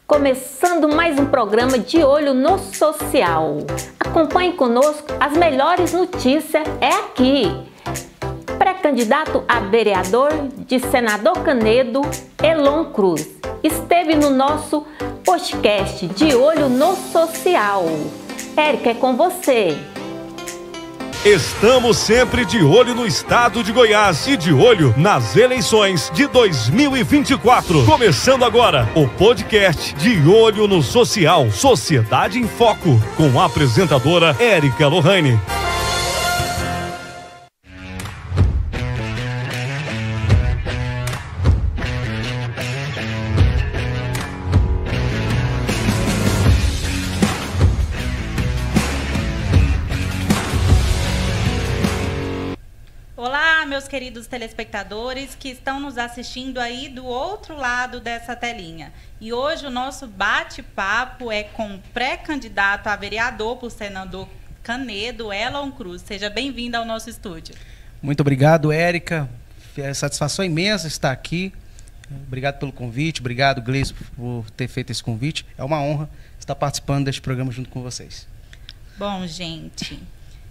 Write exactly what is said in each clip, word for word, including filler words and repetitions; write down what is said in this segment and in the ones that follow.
Começando mais um programa De Olho no Social. Acompanhe conosco, as melhores notícias é aqui. Pré-candidato a vereador de Senador Canedo, Elon Cruz, esteve no nosso podcast De Olho no Social. Érica, é com você. Estamos sempre de olho no estado de Goiás e de olho nas eleições de dois mil e vinte e quatro. Começando agora o podcast De Olho no Social, Sociedade em Foco, com a apresentadora Érica Lohane. Olá, meus queridos telespectadores que estão nos assistindo aí do outro lado dessa telinha. E hoje o nosso bate-papo é com o pré-candidato a vereador por Senador Canedo, Elon Cruz. Seja bem-vindo ao nosso estúdio. Muito obrigado, Érica. É satisfação imensa estar aqui. Obrigado pelo convite. Obrigado, Gleison, por ter feito esse convite. É uma honra estar participando deste programa junto com vocês. Bom, gente...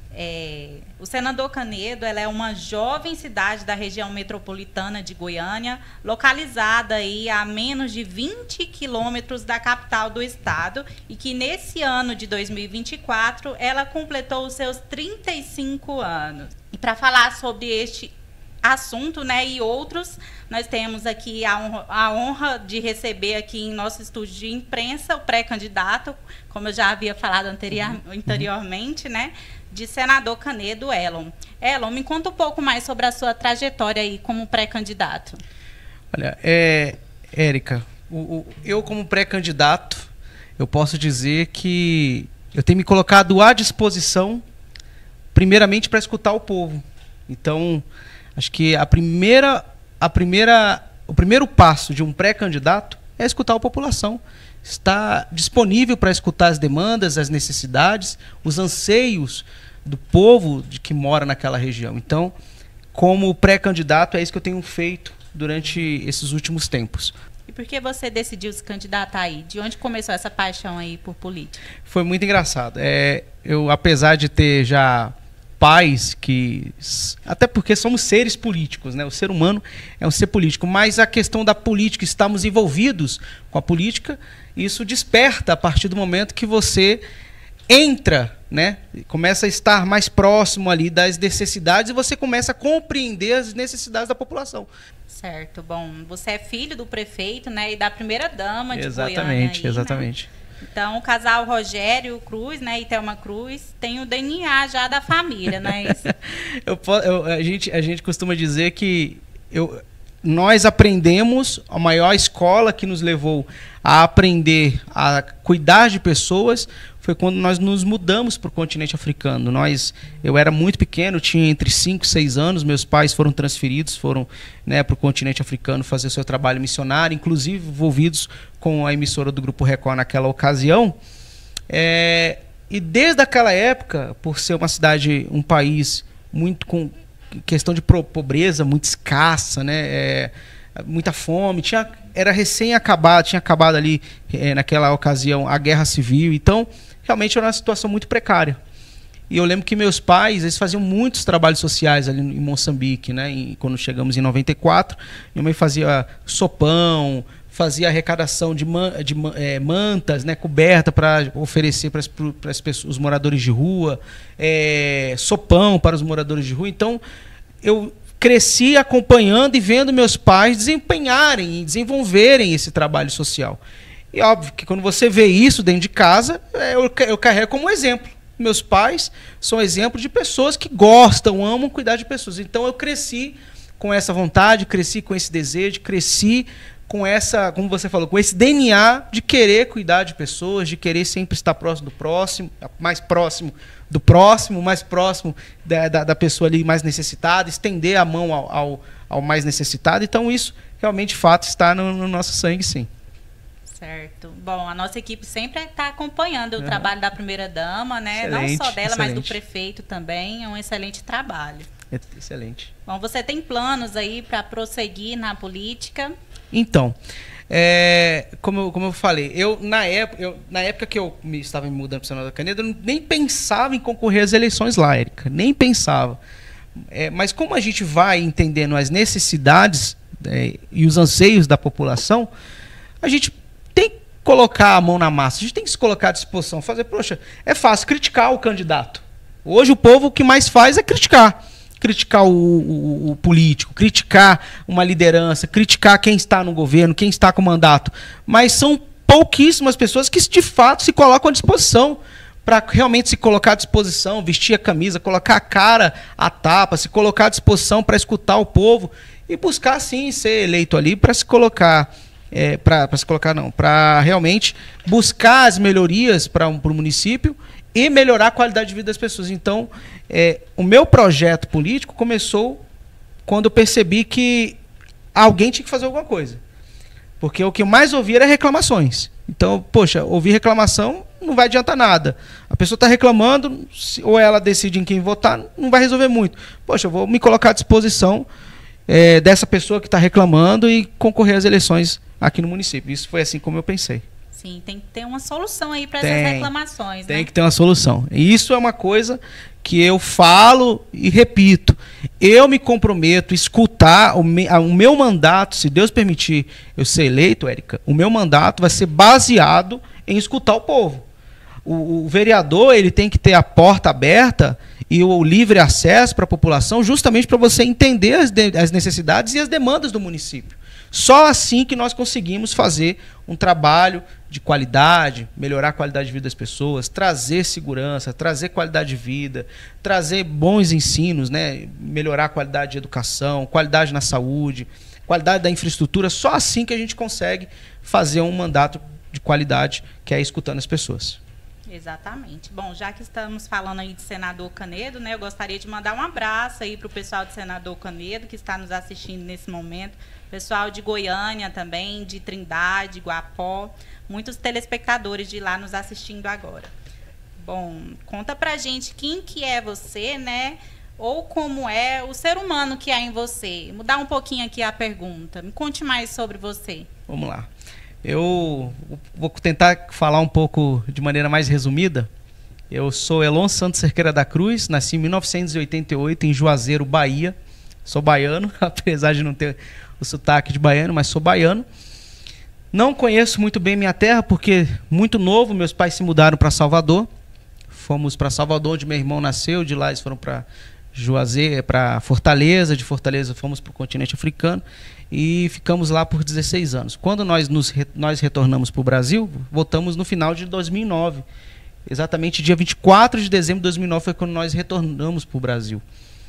É, o Senador Canedo ela é uma jovem cidade da região metropolitana de Goiânia, localizada aí a menos de vinte quilômetros da capital do estado, e que nesse ano de dois mil e vinte e quatro ela completou os seus trinta e cinco anos. E para falar sobre este assunto, né, e outros, nós temos aqui a honra, a honra de receber aqui em nosso estúdio de imprensa o pré-candidato, como eu já havia falado anterior, anteriormente, né, de Senador Canedo, Elon. Elon, me conta um pouco mais sobre a sua trajetória aí como pré-candidato. Olha, é, Érica, o, o, eu como pré-candidato, eu posso dizer que eu tenho me colocado à disposição, primeiramente para escutar o povo. Então, acho que a primeira, a primeira, o primeiro passo de um pré-candidato é escutar a população. Está disponível para escutar as demandas, as necessidades, os anseios do povo de que mora naquela região. Então, como pré-candidato, é isso que eu tenho feito durante esses últimos tempos. E por que você decidiu se candidatar aí? De onde começou essa paixão aí por política? Foi muito engraçado. É, eu, apesar de ter já pais que... Até porque somos seres políticos, né? O ser humano é um ser político, mas a questão da política, estamos envolvidos com a política, isso desperta a partir do momento que você entra, né? Começa a estar mais próximo ali das necessidades e você começa a compreender as necessidades da população. Certo, bom, você é filho do prefeito, né, e da primeira-dama de Exatamente, Goiânia aí, exatamente. Né? Então, o casal Rogério Cruz, né, e Thelma Cruz, tem o D N A já da família, não é isso? eu, eu, a, gente, a gente costuma dizer que eu, nós aprendemos, a maior escola que nos levou a aprender a cuidar de pessoas foi quando nós nos mudamos para o continente africano. Nós, eu era muito pequeno, tinha entre cinco e seis anos, meus pais foram transferidos, foram, né, para o continente africano fazer seu trabalho missionário, inclusive envolvidos com a emissora do Grupo Record naquela ocasião. É, e desde aquela época, por ser uma cidade, um país muito com questão de pobreza muito escassa, né, é, muita fome, tinha, era recém-acabado, tinha acabado ali é, naquela ocasião a guerra civil, então realmente era uma situação muito precária. E eu lembro que meus pais, eles faziam muitos trabalhos sociais ali em Moçambique, né? E quando chegamos em noventa e quatro, minha mãe fazia sopão, fazia arrecadação de, man, de é, mantas, né, coberta para oferecer para as pessoas, os moradores de rua, é, sopão para os moradores de rua. Então, eu cresci acompanhando e vendo meus pais desempenharem e desenvolverem esse trabalho social. E óbvio que quando você vê isso dentro de casa, eu, eu carrego como exemplo. Meus pais são exemplo de pessoas que gostam, amam cuidar de pessoas. Então eu cresci com essa vontade, cresci com esse desejo, cresci com essa, como você falou, com esse D N A de querer cuidar de pessoas, de querer sempre estar próximo do próximo, mais próximo do próximo, mais próximo da, da, da pessoa ali mais necessitada, estender a mão ao, ao, ao mais necessitado. Então isso realmente, de fato, está no, no nosso sangue, sim. Certo. Bom, a nossa equipe sempre está acompanhando o uhum. trabalho da primeira-dama, né? Excelente, não só dela, excelente. mas do prefeito também. É um excelente trabalho. Excelente. Bom, você tem planos aí para prosseguir na política? Então, É, como, eu, como eu falei, eu na época, eu, na época que eu me, estava me mudando para o Senado da Canedo, eu nem pensava em concorrer às eleições lá, Érica, nem pensava. É, mas como a gente vai entendendo as necessidades é, e os anseios da população, a gente tem que colocar a mão na massa, a gente tem que se colocar à disposição, fazer, poxa, é fácil criticar o candidato. Hoje o povo o que mais faz é criticar. Criticar o, o, o político, criticar uma liderança, criticar quem está no governo, quem está com mandato. Mas são pouquíssimas pessoas que de fato se colocam à disposição para realmente se colocar à disposição, vestir a camisa, colocar a cara à tapa, se colocar à disposição para escutar o povo e buscar sim ser eleito ali para se colocar, é, para se colocar não, para realmente buscar as melhorias para um, para o município e melhorar a qualidade de vida das pessoas. Então, é, o meu projeto político começou quando eu percebi que alguém tinha que fazer alguma coisa. Porque o que eu mais ouvia era reclamações. Então, poxa, ouvir reclamação não vai adiantar nada. A pessoa está reclamando, ou ela decide em quem votar, não vai resolver muito. Poxa, eu vou me colocar à disposição é, dessa pessoa que está reclamando e concorrer às eleições aqui no município. Isso foi assim como eu pensei. Sim, tem que ter uma solução aí para essas reclamações, tem né? que ter uma solução. E isso é uma coisa que eu falo e repito. Eu me comprometo a escutar o, me, o meu mandato, se Deus permitir eu ser eleito, Érica, o meu mandato vai ser baseado em escutar o povo. O, o vereador ele tem que ter a porta aberta e o livre acesso para a população justamente para você entender as, de, as necessidades e as demandas do município. Só assim que nós conseguimos fazer um trabalho de qualidade, melhorar a qualidade de vida das pessoas, trazer segurança, trazer qualidade de vida, trazer bons ensinos, né? Melhorar a qualidade de educação, qualidade na saúde, qualidade da infraestrutura. Só assim que a gente consegue fazer um mandato de qualidade, que é escutando as pessoas. Exatamente. Bom, já que estamos falando aí de Senador Canedo, né, eu gostaria de mandar um abraço aí para o pessoal de Senador Canedo, que está nos assistindo nesse momento. Pessoal de Goiânia também, de Trindade, Guapó, muitos telespectadores de lá nos assistindo agora. Bom, conta pra gente quem que é você, né? Ou como é o ser humano que há em você. Mudar um pouquinho aqui a pergunta. Me conte mais sobre você. Vamos lá. Eu vou tentar falar um pouco de maneira mais resumida. Eu sou Elon Santos Cerqueira da Cruz, nasci em mil novecentos e oitenta e oito em Juazeiro, Bahia. Sou baiano, apesar de não ter o sotaque de baiano, mas sou baiano. Não conheço muito bem minha terra, porque muito novo, meus pais se mudaram para Salvador. Fomos para Salvador, onde meu irmão nasceu, de lá eles foram para Juazeiro, para Fortaleza, de Fortaleza fomos para o continente africano e ficamos lá por dezesseis anos. Quando nós, nos, nós retornamos para o Brasil, voltamos no final de dois mil e nove. Exatamente dia vinte e quatro de dezembro de dois mil e nove foi quando nós retornamos para o Brasil.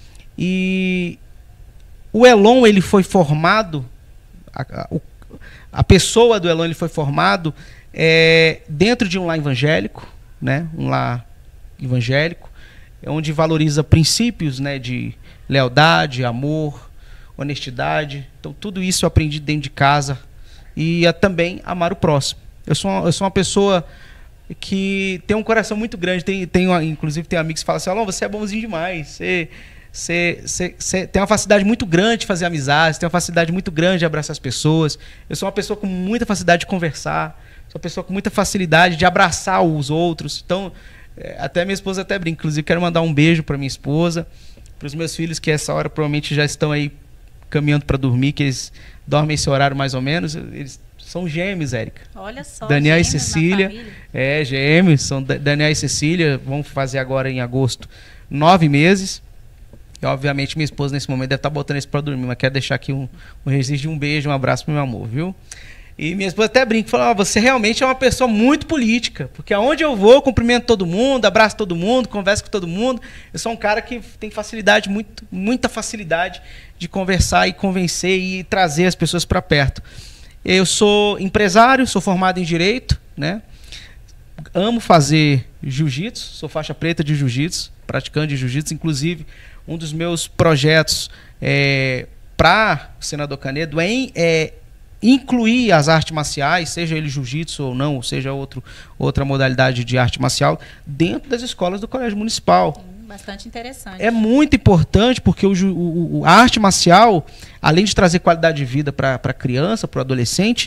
E o Elon, ele foi formado, a, a, a pessoa do Elon ele foi formado é, dentro de um lar evangélico, né? Um lar evangélico, onde valoriza princípios, né, de lealdade, amor, honestidade. Então, tudo isso eu aprendi dentro de casa e a, também amar o próximo. Eu sou, uma, eu sou uma pessoa que tem um coração muito grande. Tem, tem, inclusive, tem amigos que falam assim, Elon, você é bonzinho demais, você... Você, você, você tem uma facilidade muito grande de fazer amizades, tem uma facilidade muito grande de abraçar as pessoas. Eu sou uma pessoa com muita facilidade de conversar, sou uma pessoa com muita facilidade de abraçar os outros. Então, é, até minha esposa até brinca. Inclusive, quero mandar um beijo para minha esposa, para os meus filhos, que essa hora provavelmente já estão aí caminhando para dormir, que eles dormem esse horário mais ou menos. Eles são gêmeos, Érica. Olha só, Daniel e Cecília. É, gêmeos, são Daniel e Cecília. Vão fazer agora em agosto nove meses. E, obviamente, minha esposa, nesse momento, deve estar botando isso para dormir, mas quero deixar aqui um, um registro de um beijo, um abraço pro meu amor, viu? E minha esposa até brinca, fala, ah, você realmente é uma pessoa muito política, porque aonde eu vou, eu cumprimento todo mundo, abraço todo mundo, converso com todo mundo. Eu sou um cara que tem facilidade, muito, muita facilidade de conversar e convencer e trazer as pessoas para perto. Eu sou empresário, sou formado em Direito, né? Amo fazer jiu-jitsu, sou faixa preta de jiu-jitsu, praticante de jiu-jitsu, inclusive... Um dos meus projetos é, para o Senador Canedo é, é incluir as artes marciais, seja ele jiu-jitsu ou não, ou seja outro, outra modalidade de arte marcial, dentro das escolas do Colégio Municipal. Bastante interessante. É muito importante porque o, o, a arte marcial, além de trazer qualidade de vida para a criança, para o adolescente,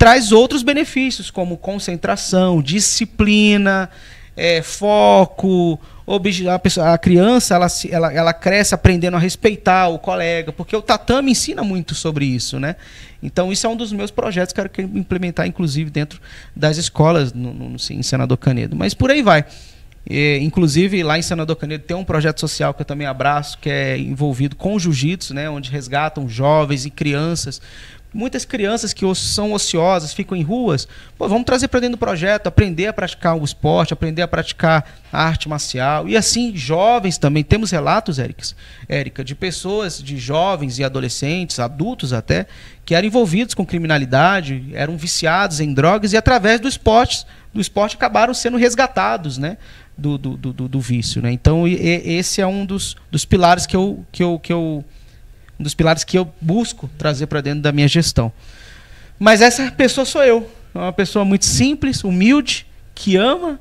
traz outros benefícios, como concentração, disciplina, é, foco. A, pessoa, a criança ela, ela, ela cresce aprendendo a respeitar o colega, porque o tatame ensina muito sobre isso, né? Então, isso é um dos meus projetos que eu quero implementar, inclusive, dentro das escolas no, no, em Senador Canedo. Mas por aí vai. E, inclusive, lá em Senador Canedo tem um projeto social que eu também abraço, que é envolvido com o jiu-jitsu, né? Onde resgatam jovens e crianças. Muitas crianças que são ociosas, ficam em ruas, pô, vamos trazer para dentro do projeto, aprender a praticar o esporte, aprender a praticar a arte marcial. E assim, jovens também. Temos relatos, Érica, de pessoas, de jovens e adolescentes, adultos até, que eram envolvidos com criminalidade, eram viciados em drogas e através do esporte, do esporte acabaram sendo resgatados, né? Do, do, do, do vício, né? Então, e, esse é um dos, dos pilares que eu... Que eu, que eu um dos pilares que eu busco trazer para dentro da minha gestão. Mas essa pessoa sou eu. É uma pessoa muito simples, humilde, que ama,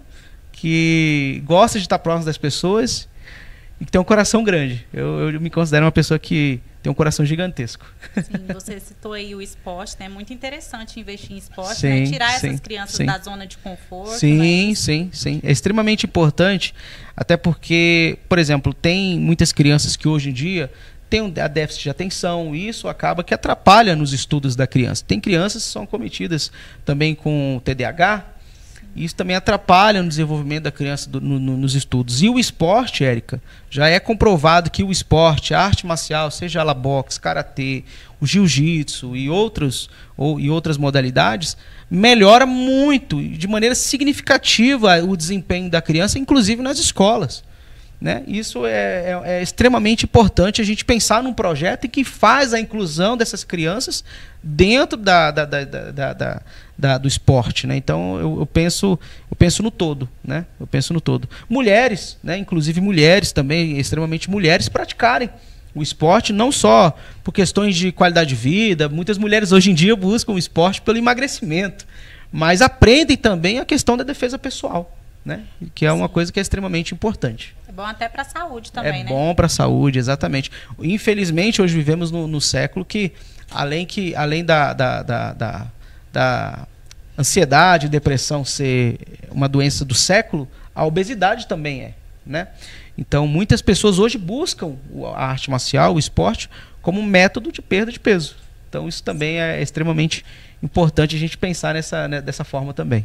que gosta de estar próximo das pessoas e que tem um coração grande. Eu, eu me considero uma pessoa que tem um coração gigantesco. Sim, você citou aí o esporte, né? É muito interessante investir em esporte, sim, né? Tirar sim, essas crianças sim. da zona de conforto. Sim, né? sim, sim. É extremamente importante, até porque, por exemplo, tem muitas crianças que hoje em dia tem a déficit de atenção, e isso acaba que atrapalha nos estudos da criança. Tem crianças que são cometidas também com T D A H, e isso também atrapalha no desenvolvimento da criança do, no, no, nos estudos. E o esporte, Érica, já é comprovado que o esporte, a arte marcial, seja ela boxe, karatê, o jiu-jitsu e, outros, ou, e outras modalidades, melhora muito, de maneira significativa, o desempenho da criança, inclusive nas escolas. Né? Isso é, é, é extremamente importante a gente pensar num projeto que faz a inclusão dessas crianças dentro da, da, da, da, da, da, do esporte. Né? Então eu, eu, penso, eu penso no todo. Né? Eu penso no todo. Mulheres, né? Inclusive mulheres também, extremamente mulheres, praticarem o esporte, não só por questões de qualidade de vida. Muitas mulheres hoje em dia buscam o esporte pelo emagrecimento, mas aprendem também a questão da defesa pessoal. Né? Que é uma Sim. coisa que é extremamente importante. É bom até para a saúde também, é né? É bom para a saúde, exatamente. Infelizmente, hoje vivemos no, no século que, além, que, além da, da, da, da, da ansiedade e depressão ser uma doença do século, a obesidade também é. Né? Então, muitas pessoas hoje buscam a arte marcial, o esporte, como um método de perda de peso. Então, isso também é extremamente importante a gente pensar nessa, né, dessa forma também.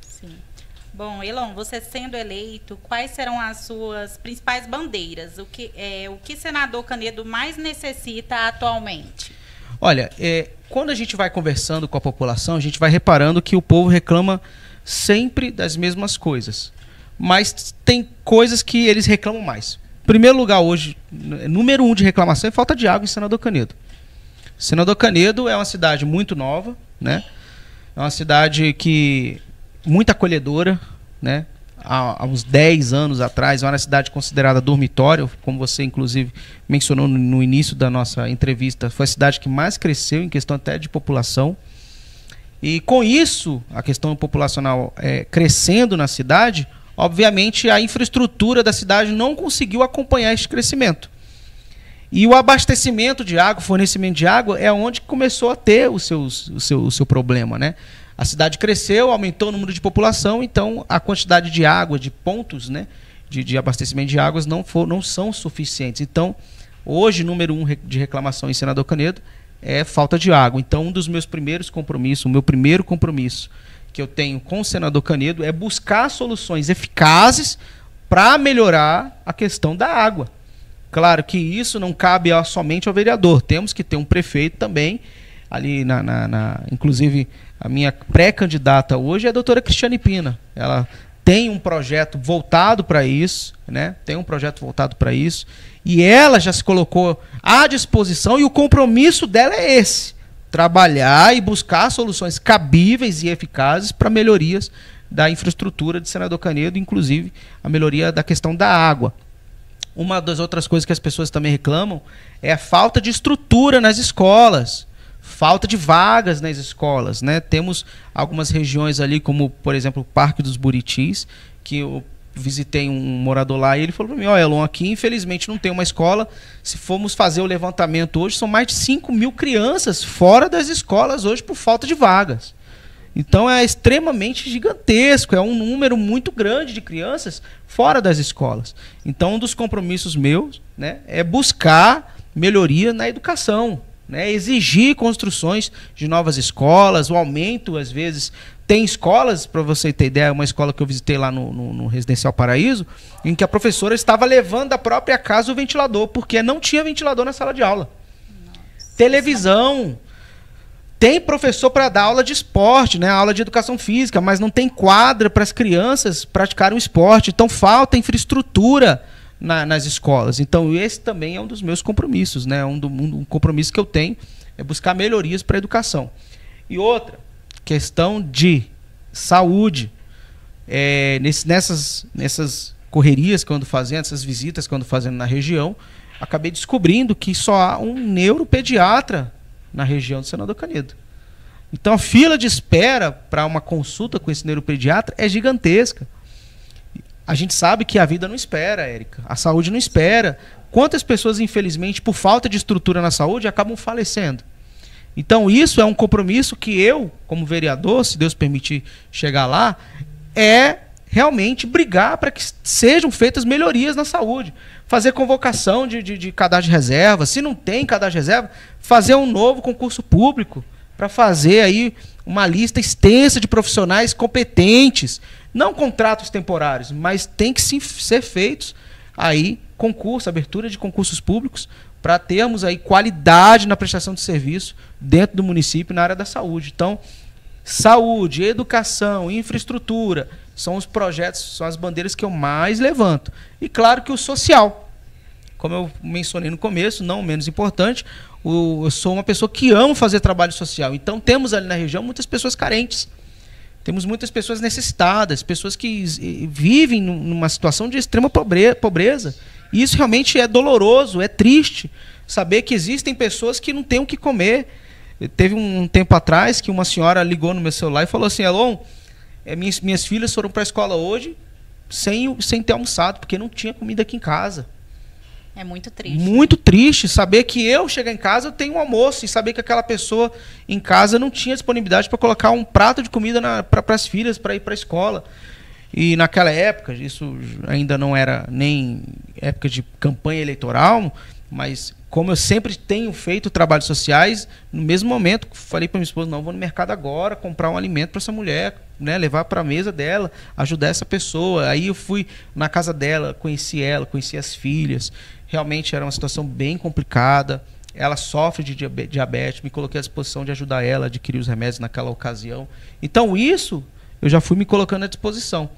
Bom, Elon, você sendo eleito, quais serão as suas principais bandeiras? O que, é, o que senador Canedo mais necessita atualmente? Olha, é, quando a gente vai conversando com a população, a gente vai reparando que o povo reclama sempre das mesmas coisas. Mas tem coisas que eles reclamam mais. Em primeiro lugar, hoje, número um de reclamação é falta de água em Senador Canedo. Senador Canedo é uma cidade muito nova, né? É uma cidade que... muito acolhedora, né? Há, há uns dez anos atrás, era uma cidade considerada dormitório, como você inclusive mencionou no, no início da nossa entrevista, foi a cidade que mais cresceu em questão até de população. E com isso, a questão populacional é, crescendo na cidade, obviamente a infraestrutura da cidade não conseguiu acompanhar esse crescimento. E o abastecimento de água, o fornecimento de água, é onde começou a ter os seus, o, seu, o seu problema, né? A cidade cresceu, aumentou o número de população, então a quantidade de água, de pontos, né, de, de abastecimento de águas não, for, não são suficientes. Então, hoje, número um de reclamação em Senador Canedo é falta de água. Então, um dos meus primeiros compromissos, o meu primeiro compromisso que eu tenho com o Senador Canedo é buscar soluções eficazes para melhorar a questão da água. Claro que isso não cabe somente ao vereador, temos que ter um prefeito também, ali na, na, na inclusive a minha pré-candidata hoje é a doutora Cristiane Pina. Ela tem um projeto voltado para isso, né? Tem um projeto voltado para isso, e ela já se colocou à disposição, e o compromisso dela é esse: trabalhar e buscar soluções cabíveis e eficazes para melhorias da infraestrutura de Senador Canedo, inclusive a melhoria da questão da água. Uma das outras coisas que as pessoas também reclamam é a falta de estrutura nas escolas. Falta de vagas nas escolas, né? Temos algumas regiões ali, como, por exemplo, o Parque dos Buritis, que eu visitei um morador lá e ele falou para mim: ó, Elon, aqui infelizmente não tem uma escola. Se formos fazer o levantamento hoje, são mais de cinco mil crianças fora das escolas hoje por falta de vagas. Então é extremamente gigantesco, é um número muito grande de crianças fora das escolas. Então um dos compromissos meus, né, é buscar melhoria na educação, né, exigir construções de novas escolas, o aumento, às vezes, tem escolas, para você ter ideia, uma escola que eu visitei lá no, no, no Residencial Paraíso, em que a professora estava levando da própria casa o ventilador, porque não tinha ventilador na sala de aula. Nossa, televisão... Tem professor para dar aula de esporte, né? Aula de educação física, mas não tem quadra para as crianças praticarem o esporte. Então falta infraestrutura na, nas escolas. Então esse também é um dos meus compromissos, né? Um, do, um, um compromisso que eu tenho é buscar melhorias para a educação. E outra, questão de saúde. É, nesse, nessas, nessas correrias que eu ando fazendo, essas visitas que eu ando fazendo na região, acabei descobrindo que só há um neuropediatra na região do Senador Canedo. Então a fila de espera para uma consulta com esse neuropediatra é gigantesca. A gente sabe que a vida não espera, Érica. A saúde não espera. Quantas pessoas, infelizmente, por falta de estrutura na saúde, acabam falecendo? Então isso é um compromisso que eu, como vereador, se Deus permitir chegar lá, é realmente brigar para que sejam feitas melhorias na saúde. Fazer convocação de, de, de cadastro de reserva. Se não tem cadastro de reserva, fazer um novo concurso público para fazer aí uma lista extensa de profissionais competentes. Não contratos temporários, mas tem que sim ser feitos aí concurso, abertura de concursos públicos para termos aí qualidade na prestação de serviço dentro do município na área da saúde. Então, saúde, educação, infraestrutura são os projetos, são as bandeiras que eu mais levanto. E claro que o social, como eu mencionei no começo, não menos importante, o, eu sou uma pessoa que amo fazer trabalho social. Então temos ali na região muitas pessoas carentes. Temos muitas pessoas necessitadas, pessoas que vivem numa situação de extrema pobreza. E isso realmente é doloroso, é triste saber que existem pessoas que não têm o que comer. Teve um tempo atrás que uma senhora ligou no meu celular e falou assim: Elon, É, minhas, minhas filhas foram para a escola hoje sem, sem ter almoçado, porque não tinha comida aqui em casa. É muito triste. Muito triste saber que eu chegar em casa, eu tenho um almoço, e saber que aquela pessoa em casa não tinha disponibilidade para colocar um prato de comida para as filhas, para ir para a escola. E naquela época, isso ainda não era nem época de campanha eleitoral, mas como eu sempre tenho feito trabalhos sociais, no mesmo momento falei para minha esposa: não, vou no mercado agora comprar um alimento para essa mulher, né, levar para a mesa dela, ajudar essa pessoa. Aí eu fui na casa dela, conheci ela, conheci as filhas. Realmente era uma situação bem complicada. Ela sofre de diabetes, me coloquei à disposição de ajudar ela a adquirir os remédios naquela ocasião. Então isso eu já fui me colocando à disposição.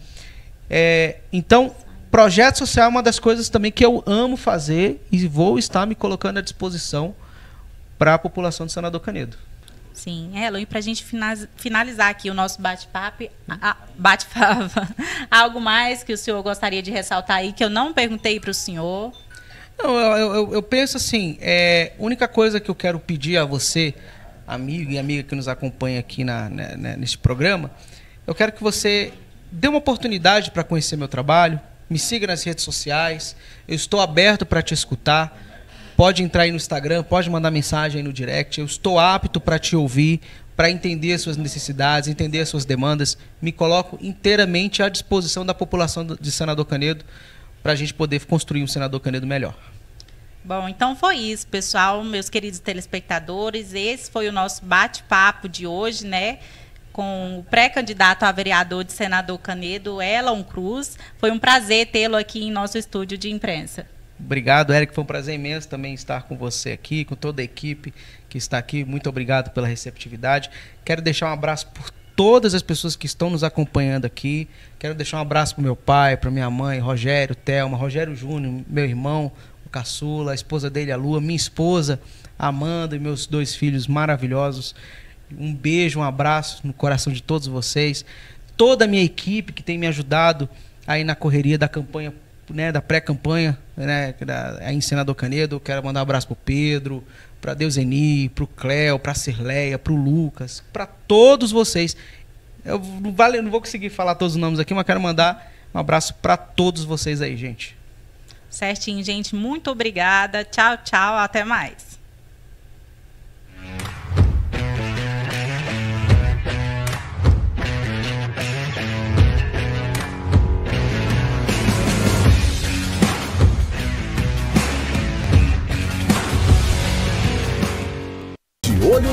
É, então, projeto social é uma das coisas também que eu amo fazer e vou estar me colocando à disposição para a população de Senador Canedo. Sim, Elon, e para a gente finalizar aqui o nosso bate-papo, bate-papo, algo mais que o senhor gostaria de ressaltar aí, que eu não perguntei para o senhor? Não, eu, eu, eu penso assim, é, a única coisa que eu quero pedir a você, amigo e amiga que nos acompanha aqui na, né, neste programa, eu quero que você dê uma oportunidade para conhecer meu trabalho, me siga nas redes sociais, eu estou aberto para te escutar. Pode entrar aí no Instagram, pode mandar mensagem aí no direct. Eu estou apto para te ouvir, para entender as suas necessidades, entender as suas demandas. Me coloco inteiramente à disposição da população de Senador Canedo para a gente poder construir um Senador Canedo melhor. Bom, então foi isso, pessoal, meus queridos telespectadores. Esse foi o nosso bate-papo de hoje, né? Com o pré-candidato a vereador de Senador Canedo, Elon Cruz. Foi um prazer tê-lo aqui em nosso estúdio de imprensa. Obrigado, Érica. Foi um prazer imenso também estar com você aqui, com toda a equipe que está aqui. Muito obrigado pela receptividade. Quero deixar um abraço por todas as pessoas que estão nos acompanhando aqui. Quero deixar um abraço para o meu pai, para minha mãe, Rogério, Thelma, Rogério Júnior, meu irmão, o Caçula, a esposa dele, a Lua, minha esposa, Amanda, e meus dois filhos maravilhosos. Um beijo, um abraço no coração de todos vocês. Toda a minha equipe que tem me ajudado aí na correria da campanha, né, da pré-campanha, né, da, em Senador Canedo. Quero mandar um abraço pro Pedro, para Deuseni, pro Cléo, pra Cirleia, pro Lucas, para todos vocês. Eu não, vale, não vou conseguir falar todos os nomes aqui, mas quero mandar um abraço para todos vocês aí, gente. Certinho, gente. Muito obrigada. Tchau, tchau. Até mais.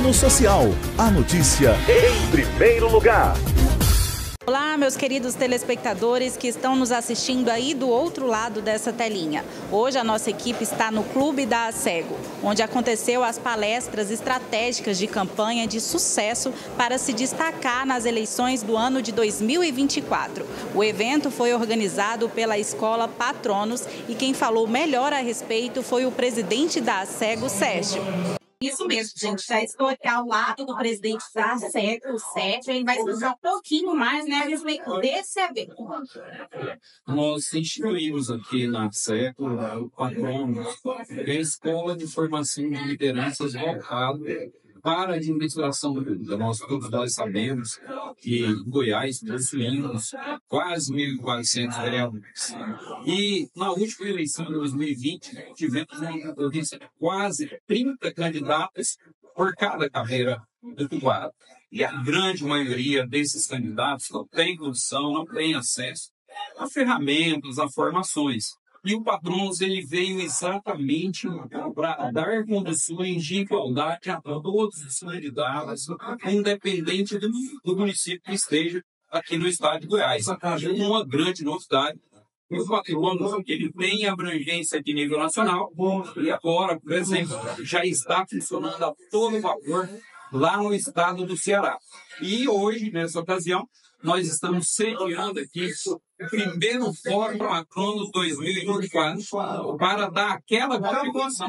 no Social. A notícia em primeiro lugar. Olá, meus queridos telespectadores que estão nos assistindo aí do outro lado dessa telinha. Hoje a nossa equipe está no Clube da ASEGO, onde aconteceu as palestras estratégicas de campanha de sucesso para se destacar nas eleições do ano de dois mil e vinte e quatro. O evento foi organizado pela Escola Patronos e quem falou melhor a respeito foi o presidente da ASEGO, Sérgio. Isso mesmo, gente. Já estou aqui ao lado do presidente da ASEGO, o Sérgio. Ele vai explicar um pouquinho mais, né, a respeito desse evento. Nós instituímos aqui na ASEGO o Patronos, que é a Escola de Formação de Lideranças voltada para a administração pública. Nós todos nós sabemos que em Goiás possuímos quase mil e quatrocentos vereadores. E na última eleição de dois mil e vinte, tivemos uma concorrência de quase trinta candidatos por cada cadeira do quadro. E a grande maioria desses candidatos não tem condição, não tem acesso a ferramentas, a formações. E o Patronos ele veio exatamente para dar condições de igualdade a todos os candidatos, independente do, do município que esteja aqui no estado de Goiás. Uma grande novidade. O Patronos ele tem abrangência de nível nacional e agora, por exemplo, já está funcionando a todo vapor lá no estado do Ceará. E hoje, nessa ocasião, nós estamos sediando aqui o primeiro Fórum Patronos dois mil e vinte e quatro para dar aquela contribuição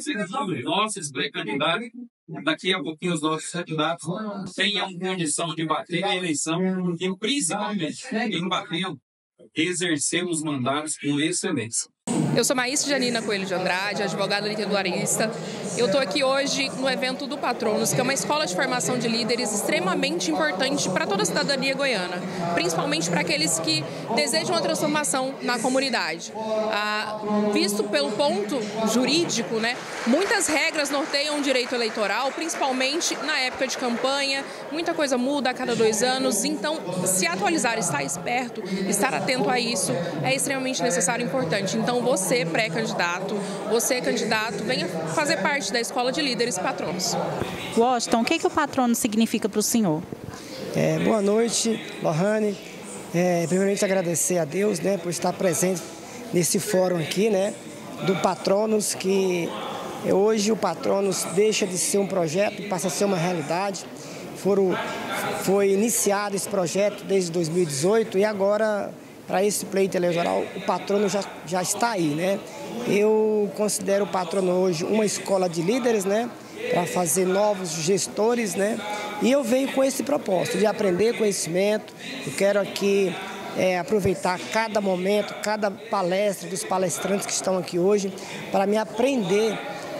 dos nossos pré-candidatos. Daqui a pouquinho os nossos candidatos tenham condição de bater a eleição e, principalmente, em batendo, exercer os mandatos com excelência. Eu sou Maísa Janina Coelho de Andrade, advogada litigarista. Eu estou aqui hoje no evento do Patronos, que é uma escola de formação de líderes extremamente importante para toda a cidadania goiana, principalmente para aqueles que desejam a transformação na comunidade. Ah, visto pelo ponto jurídico, né, muitas regras norteiam o direito eleitoral, principalmente na época de campanha, muita coisa muda a cada dois anos, então se atualizar, estar esperto, estar atento a isso é extremamente necessário e importante. Então você, pré-candidato, você, candidato, venha fazer parte da Escola de Líderes Patronos. Washington, o que, que o Patrono significa para o senhor? É, boa noite, Lohane. É, primeiramente agradecer a Deus, né, por estar presente nesse fórum aqui, né, do Patronos, que hoje o Patronos deixa de ser um projeto e passa a ser uma realidade. Foram, foi iniciado esse projeto desde dois mil e dezoito e agora, para esse pleito eleitoral, o Patrono já, já está aí, né? Eu considero o Patrono hoje uma escola de líderes, né? Para fazer novos gestores, né? E eu venho com esse propósito de aprender conhecimento. Eu quero aqui é, aproveitar cada momento, cada palestra dos palestrantes que estão aqui hoje para me aprender,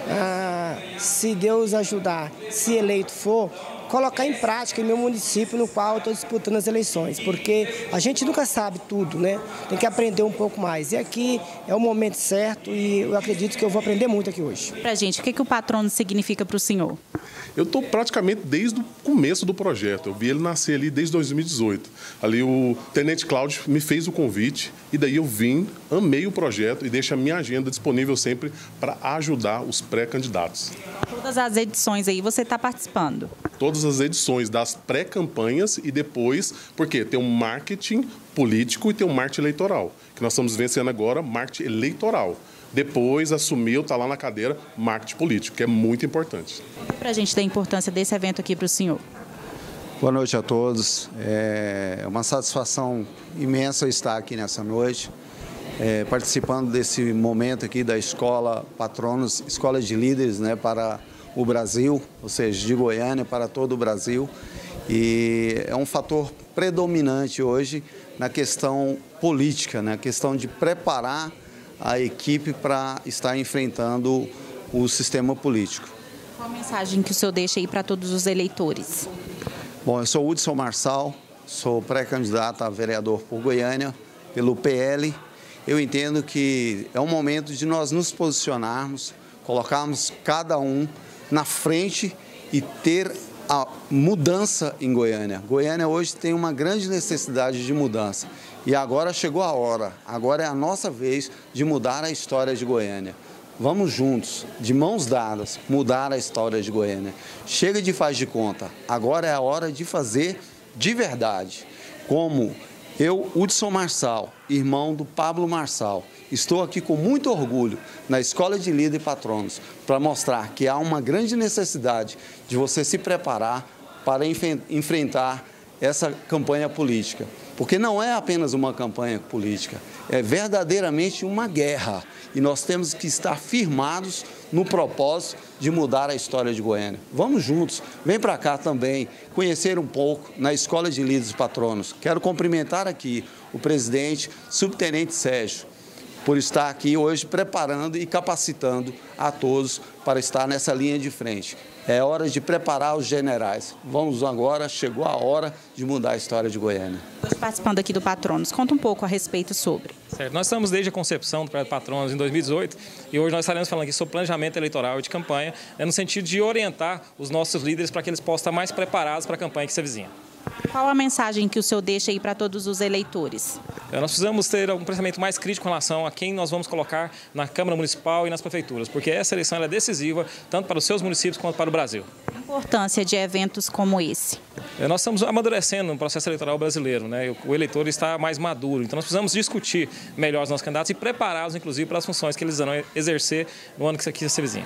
ah, se Deus ajudar, se eleito for, colocar em prática em meu município no qual eu estou disputando as eleições, porque a gente nunca sabe tudo, né? Tem que aprender um pouco mais. E aqui é o momento certo e eu acredito que eu vou aprender muito aqui hoje. Pra gente, o que, que o Patrono significa para o senhor? Eu estou praticamente desde o começo do projeto. Eu vi ele nascer ali desde dois mil e dezoito. Ali o Tenente Cláudio me fez o convite e daí eu vim, amei o projeto e deixo a minha agenda disponível sempre para ajudar os pré-candidatos. Todas as edições aí você está participando? Todas as edições das pré-campanhas e depois, porque tem um marketing político e tem um marketing eleitoral, que nós estamos vencendo agora, marketing eleitoral. Depois assumiu, está lá na cadeira, marketing político, que é muito importante. Para a gente ter a importância desse evento aqui para o senhor. Boa noite a todos. É uma satisfação imensa estar aqui nessa noite, é, participando desse momento aqui da Escola Patronos, Escola de Líderes, né, para o Brasil, ou seja, de Goiânia para todo o Brasil. E é um fator predominante hoje na questão política, na questão de preparar a equipe para estar enfrentando o sistema político. Qual a mensagem que o senhor deixa aí para todos os eleitores? Bom, eu sou Hudson Marçal, sou pré-candidato a vereador por Goiânia, pelo P L. Eu entendo que é um momento de nós nos posicionarmos, colocarmos cada um na frente e ter a mudança em Goiânia. Goiânia hoje tem uma grande necessidade de mudança. E agora chegou a hora, agora é a nossa vez de mudar a história de Goiânia. Vamos juntos, de mãos dadas, mudar a história de Goiânia. Chega de faz de conta, agora é a hora de fazer de verdade. Como eu, Hudson Marçal, irmão do Pablo Marçal, estou aqui com muito orgulho na Escola de Líder e Patronos para mostrar que há uma grande necessidade de você se preparar para enfrentar essa campanha política. Porque não é apenas uma campanha política, é verdadeiramente uma guerra. E nós temos que estar firmados no propósito de mudar a história de Goiânia. Vamos juntos, vem para cá também, conhecer um pouco na Escola de Líderes e Patronos. Quero cumprimentar aqui o presidente, subtenente Sérgio, por estar aqui hoje preparando e capacitando a todos para estar nessa linha de frente. É hora de preparar os generais. Vamos agora, chegou a hora de mudar a história de Goiânia. Hoje participando aqui do Patronos, conta um pouco a respeito sobre. Certo. Nós estamos desde a concepção do Projeto Patronos em dois mil e dezoito e hoje nós estaremos falando aqui sobre planejamento eleitoral e de campanha, né, no sentido de orientar os nossos líderes para que eles possam estar mais preparados para a campanha que se avizinha. Qual a mensagem que o senhor deixa aí para todos os eleitores? Nós precisamos ter um pensamento mais crítico em relação a quem nós vamos colocar na Câmara Municipal e nas prefeituras, porque essa eleição ela é decisiva tanto para os seus municípios quanto para o Brasil. A importância de eventos como esse? Nós estamos amadurecendo no processo eleitoral brasileiro, né? O eleitor está mais maduro, então nós precisamos discutir melhor os nossos candidatos e prepará-los, inclusive, para as funções que eles irão exercer no ano que aqui se vizinha.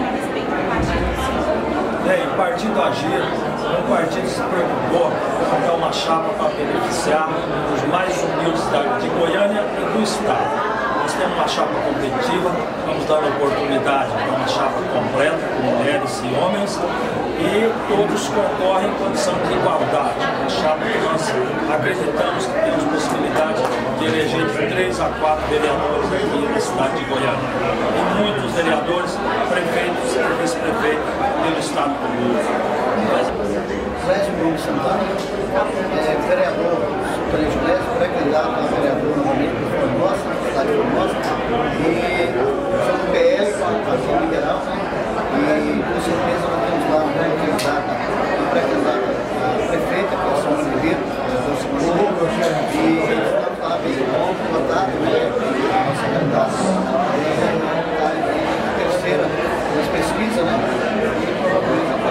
Bem, o Partido Agir é um partido que se preocupou em montar uma chapa para beneficiar os mais humildes de Goiânia e do Estado. Nós temos uma chapa competitiva, vamos dar oportunidade para uma chapa completa, com mulheres e homens, e todos concorrem em condição de igualdade. Uma chapa que nós acreditamos que temos possibilidade de eleger de três a quatro vereadores aqui na cidade de Goiânia. E muitos vereadores, prefeitos e vice-prefeitos pelo Estado todo. Clécio Bruno Santana, é, vereador suplente Clécio, pré-candidato a vereador novamente por Formosa, cidade de Formosa, e sou do P L, Partido Liberal, né? E com certeza nós temos lá uma pré-candidata, uma pré-candidata a prefeita, que é a Sônia Oliveira, vereador segundo, e estamos lá bem bom, votado, né? A nossa candidata está em terceira nas pesquisas, né? E provavelmente a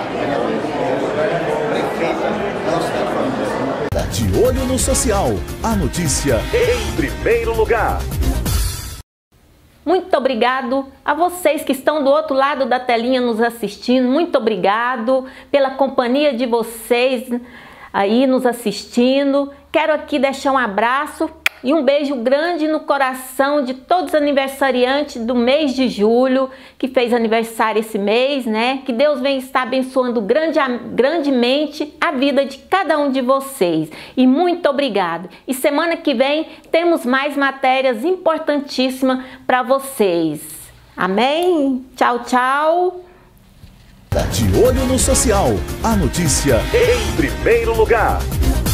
De Olho no Social, a notícia em primeiro lugar. Muito obrigado a vocês que estão do outro lado da telinha nos assistindo. Muito obrigado pela companhia de vocês aí nos assistindo. Quero aqui deixar um abraço e um beijo grande no coração de todos os aniversariantes do mês de julho, que fez aniversário esse mês, né? Que Deus venha estar abençoando grande, grandemente a vida de cada um de vocês. E muito obrigado. E semana que vem temos mais matérias importantíssimas para vocês. Amém? Tchau, tchau. De Olho no Social, a notícia em primeiro lugar.